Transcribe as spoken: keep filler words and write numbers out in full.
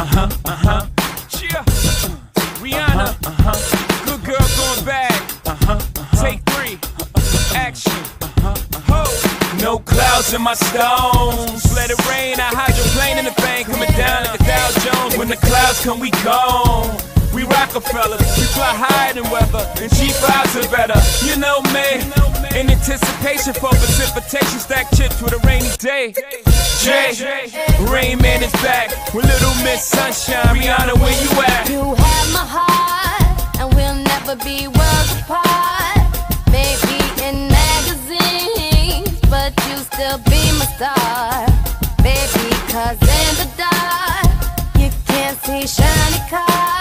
Uh-huh, uh-huh. Yeah. Rihanna, uh-huh. Good girl going bad. Uh-huh, uh-huh. Take three. Action. Ho. No clouds in my stones. Let it rain. I hydroplane in the bank. Coming down like a Dow Jones. When the clouds come, we gone. We Rockefeller, we fly higher than weather, and G fives are better. You know me, in anticipation for precipitation, stack chips with a rainy day. Jay, Rain Man is back with Little Miss Sunshine. Rihanna, where you at? You have my heart, and we'll never be worlds apart. Maybe in magazines, but you still be my star. Baby, cause in the dark, you can't see shiny cars.